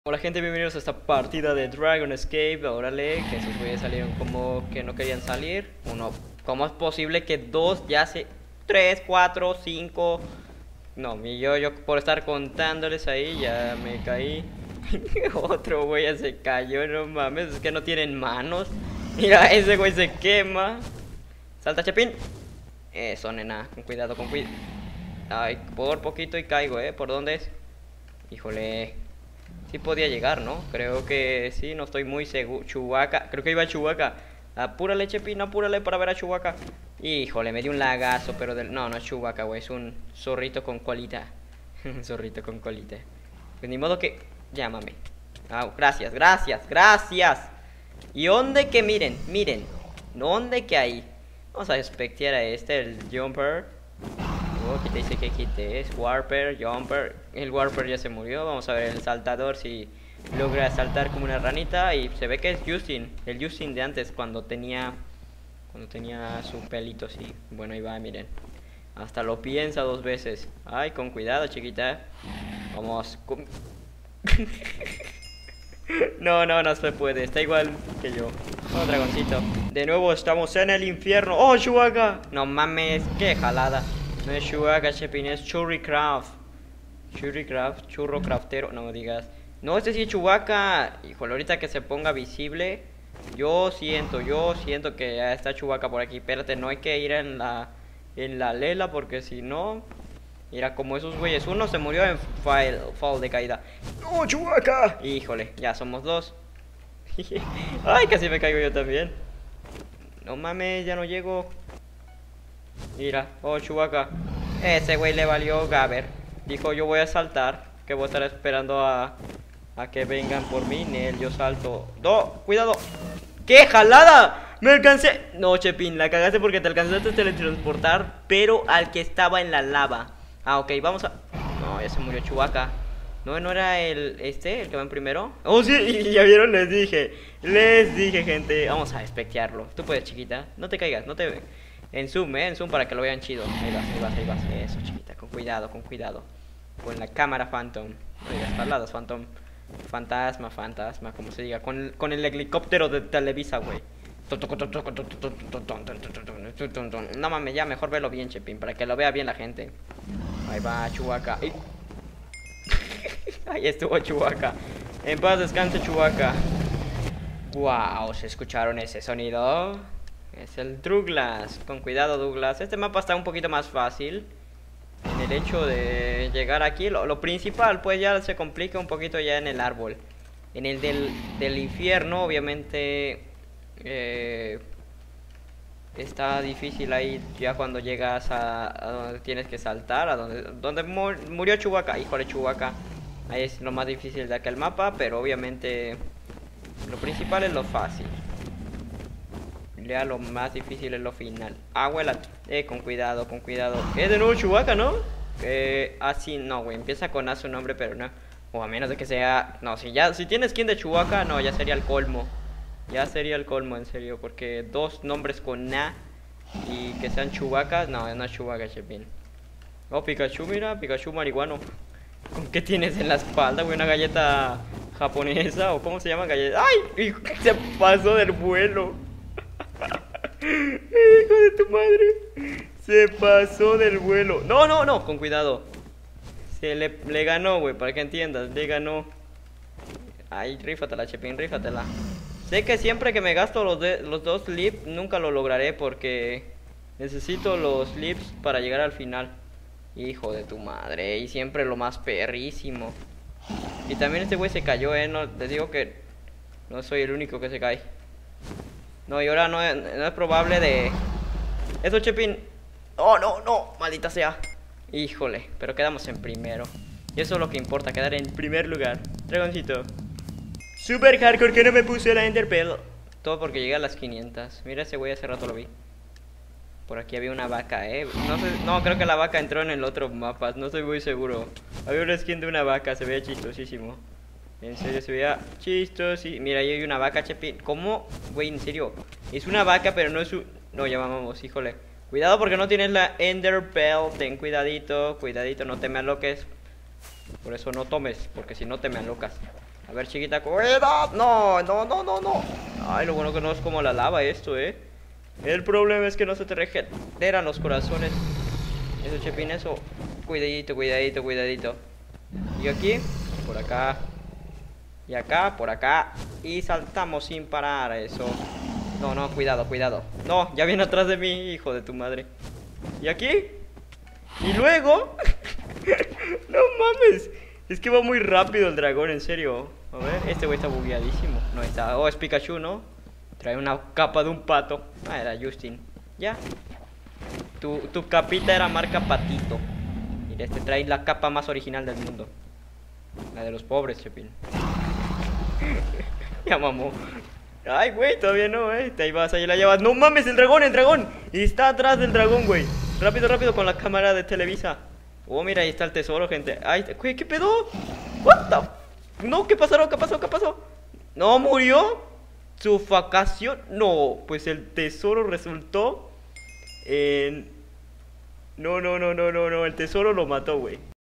Hola gente, bienvenidos a esta partida de Dragon Escape. Órale, que esos güeyes salieron como que no querían salir. Uno, ¿cómo es posible que dos ya se... 3, 4, 5... No, yo por estar contándoles ahí ya me caí. Otro güey ya se cayó, no mames, es que no tienen manos. Mira, ese güey se quema. Salta, Chepín. Eso, nena, con cuidado, con cuidado. Ay, por poquito y caigo, ¿por dónde es? Híjole. Sí podía llegar, ¿no? Creo que sí, no estoy muy seguro. Chewbacca, creo que iba a Chewbacca. Apúrale, Chepín, apúrale para ver a Chewbacca. Híjole, me dio un lagazo, pero del... No, no es Chewbacca, güey, es un zorrito con colita. Un zorrito con colita. Pues ni modo que... Llámame. Gracias, gracias, gracias. ¿Y dónde que miren? Miren. ¿Dónde que hay? Vamos a espectear a el Jumper. Aquí te dice que quite es Warper, Jumper. El Warper ya se murió. Vamos a ver el saltador si logra saltar como una ranita. Y se ve que es Justin. El Justin de antes cuando tenía su pelito así. Bueno, ahí va, miren. Hasta lo piensa dos veces. Ay, con cuidado, chiquita. Vamos. No se puede. Está igual que yo. Oh, dragoncito. De nuevo estamos en el infierno. Oh, Chewbacca. No mames, qué jalada. No es Chewbacca, Chepin, es Churricraft. Churricraft, churro craftero, no me digas. No, este sí es Chewbacca. Híjole, ahorita que se ponga visible. Yo siento que ya está Chewbacca por aquí. Espérate, no hay que ir en la lela porque si no... Mira como esos güeyes. Uno se murió en fall de caída. ¡No, Chewbacca! Híjole, ya somos dos. Ay, casi me caigo yo también. No mames, ya no llego. Mira, oh, Chewbacca. Ese güey le valió Gaber. Dijo, yo voy a saltar. Que voy a estar esperando a que vengan por mí. Nel, yo salto. ¡No! ¡Cuidado! ¡Qué jalada! ¡Me alcancé! No, Chepin, la cagaste porque te alcanzaste a teletransportar. Pero al que estaba en la lava. Ok, vamos a... No, ya se murió Chewbacca. No era el que va en primero. Oh, sí, y ya vieron, les dije, gente. Vamos a espectearlo. Tú puedes, chiquita. No te caigas, no te... En zoom para que lo vean chido. Ahí vas. Eso, chiquita, con cuidado. Con la cámara Phantom. Oiga, espaldadas, Phantom. Fantasma, como se diga. Con el helicóptero de Televisa, güey. No mames, ya mejor velo bien, Chepin, para que lo vea bien la gente. Ahí va, Chewbacca. Ahí estuvo Chewbacca. En paz descanse, Chewbacca. Wow, ¿se escucharon ese sonido? Es el Douglas. Con cuidado, Douglas. Este mapa está un poquito más fácil. En el hecho de llegar aquí, lo principal, pues ya se complica un poquito ya en el árbol. En el del infierno, obviamente, está difícil ahí ya cuando llegas a donde tienes que saltar, a donde murió Chewbacca. Híjole, Chewbacca. Ahí es lo más difícil de aquel mapa, pero obviamente lo principal es lo fácil. Ya lo más difícil es lo final. Abuela, con cuidado. Es de nuevo Chewbacca, ¿no? Así no, güey. Empieza con A su nombre, pero no. O a menos de que sea... No, si tienes skin de Chewbacca, no, ya sería el colmo. Ya sería el colmo, en serio. Porque dos nombres con A y que sean Chewbacca, no es Chewbacca, Chepin. Oh, Pikachu, mira, Pikachu marihuano. ¿Con qué tienes en la espalda, güey? ¿Una galleta japonesa? ¿O cómo se llama galleta? ¡Ay! Se pasó del vuelo. Hijo de tu madre. Se pasó del vuelo. No, con cuidado. Le ganó, güey, para que entiendas. Le ganó. Ay, rífatela, Chepin, rífatela. Sé que siempre que me gasto los dos lips, nunca lo lograré porque necesito los lips para llegar al final. Hijo de tu madre. Y siempre lo más perrísimo. Y también este güey se cayó, no, te digo que no soy el único que se cae. No, y ahora no es probable de... Eso, Chepin. Oh, no, maldita sea. Híjole, pero quedamos en primero. Y eso es lo que importa, quedar en primer lugar. Dragoncito. Super hardcore que no me puse la Enderpearl. Todo porque llegué a las 500. Mira ese güey, hace rato lo vi. Por aquí había una vaca, no, creo que la vaca entró en el otro mapa. No estoy muy seguro. Había una skin de una vaca, se veía chistosísimo. En serio, se veía chistosísimo. Mira, ahí hay una vaca, Chepin. ¿Cómo? Güey, en serio. Es una vaca, pero no es su... No, ya vamos, híjole. Cuidado porque no tienes la Enderpearl. Ten cuidadito, no te me aloques. Por eso no tomes, porque si no te me alocas. A ver, chiquita, cuidado. No, no, no, no, no. Ay, lo bueno que no es como la lava esto, El problema es que no se te regeneran los corazones. Eso, Chepín, eso. Cuidadito, cuidadito, cuidadito. Y aquí, por acá. Y acá, por acá. Y saltamos sin parar, eso. No, no, cuidado, cuidado. No, ya viene atrás de mí, hijo de tu madre. Y aquí. Y luego. No mames. Es que va muy rápido el dragón, en serio. A ver, este güey está bugueadísimo. No está. Oh, es Pikachu, ¿no? Trae una capa de un pato. Ah, era Justin. Ya. Tu capita era marca patito. Mira, este trae la capa más original del mundo. La de los pobres, Chepín. Ya mamó. Ay, güey, todavía no, Ahí vas, ahí la llevas. No mames, el dragón, el dragón. Y está atrás del dragón, güey. Rápido, rápido con la cámara de Televisa. Oh, mira, ahí está el tesoro, gente. Ay, güey, ¿qué pedo? What the... No, ¿qué pasó? ¿Qué pasó? ¿Qué pasó? ¿No murió? ¿Sufocación? No, pues el tesoro resultó en... No, no, no, no, no, no. El tesoro lo mató, güey.